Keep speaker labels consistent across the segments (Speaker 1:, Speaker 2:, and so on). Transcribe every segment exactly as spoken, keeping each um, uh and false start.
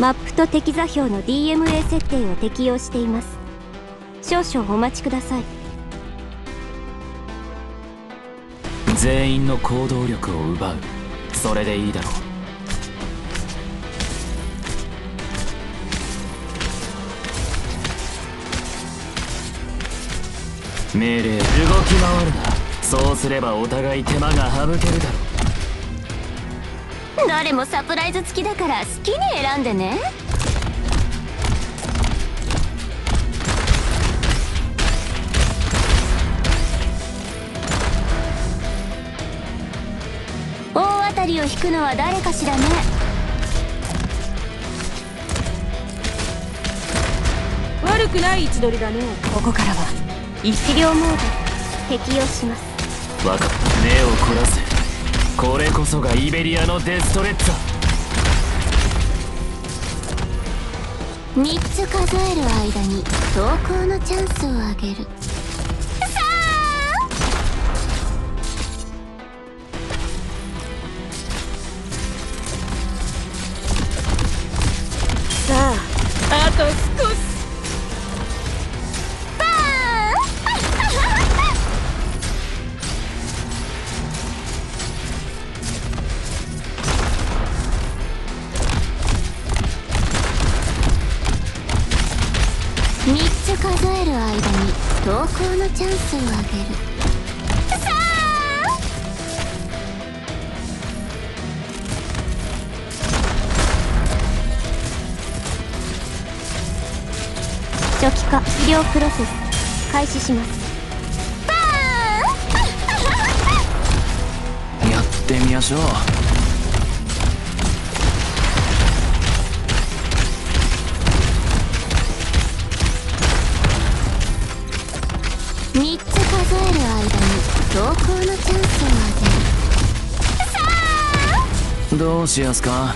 Speaker 1: マップと敵座標の ディーエムエー 設定を適用しています。少々お待ちください。
Speaker 2: 全員の行動力を奪う。それでいいだろう。命令動き回るな。そうすればお互い手間が省けるだろ
Speaker 1: う。誰もサプライズ付きだから好きに選んでね。大当たりを引くのは誰かしらね。
Speaker 3: 悪くない位置取りだね。ここからは
Speaker 1: 一量モード適用します。
Speaker 2: 分かった。目を凝らせ。これこそがイベリアのデストレッツァ。
Speaker 1: みっつ数える間に投稿のチャンスをあげる。
Speaker 3: さあ、あと少し。
Speaker 1: みっつ数える間に投稿のチャンスをあげる。さあ初期化治療プロセス開始します。
Speaker 2: やってみましょう。
Speaker 1: みっつ数える間に投稿のチャンスをあげる。
Speaker 2: どうしやすか。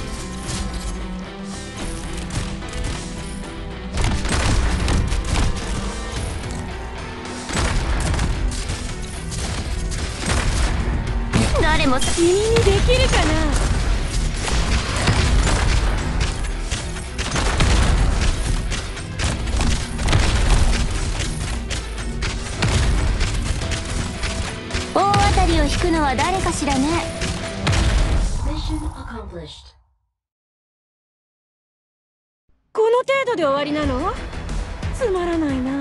Speaker 1: 誰も
Speaker 3: 君にできるかな。
Speaker 1: 大当たりを引くのは誰かしらね。
Speaker 3: この程度で終わりなの？つまらないな。